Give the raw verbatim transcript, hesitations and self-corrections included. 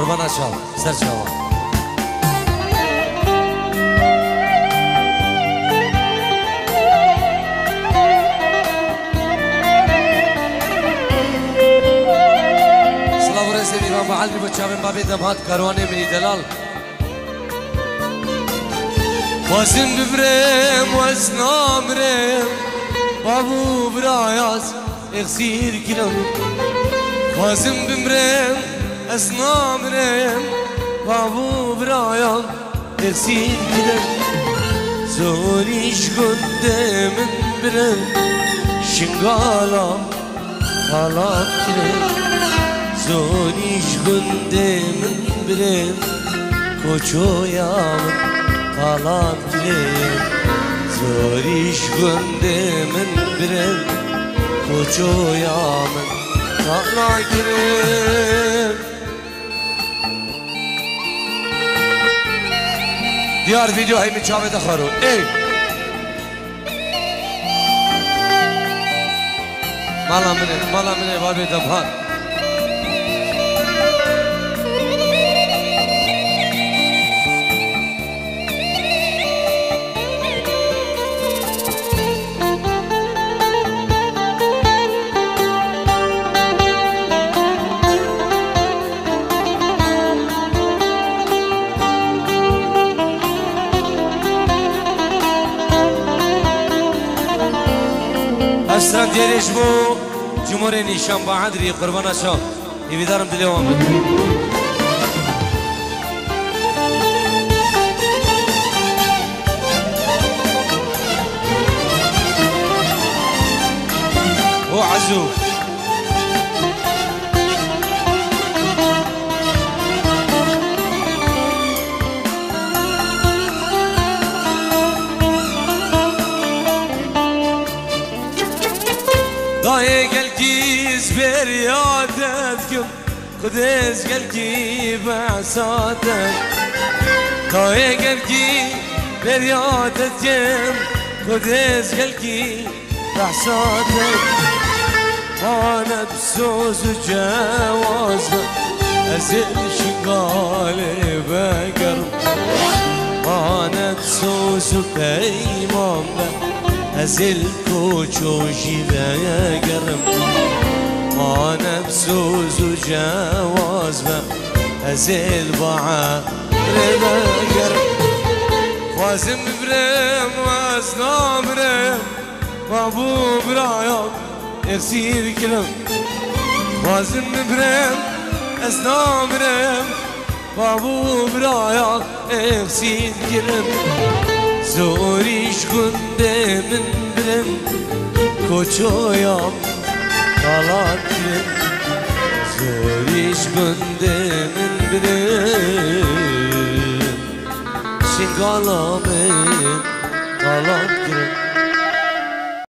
قربان شام سر شام سلام ورزه میرم با علمی بچه من بابی دمهات کاروانه منی دلال وازن ببرم وازنام رم بابو برایاز اغسیر گرم وازن ببرم ازنام رم بابو برایاز اغسیر گرم زونیش گنده من برم شنگالام حالات گرم زونیش گنده من برم کوچویام حالات گرم زوریش گنده من برم کوچویام حالات گرم دیار ویدیو های میچامه دخارو ای مالا منه مالا منه بابی دمهان اشترم دیرش بو جمهور نیشان با عدری قربان شام یویدارم دلیوان بد او عزو داي قلبي زبير يادتكم قدس قلبي بعصاتك داي قلبي زبير يادتكم قدس قلبي بعصاتك وانا بسوز وجوازك ازل شقالي بقرب وانا بسوز بيمامك ازل کوچوشی بگرم ما نبسوز و جواز با ازل باعا بگرم خوازم برم و از نامرم بابو برایم اغسیر کرم خوازم برم از نامرم بابو برایم اغسیر کرم زوریش گنده من برم کوچویام حالات گرم زوریش گنده من برم شنگالام حالات گرم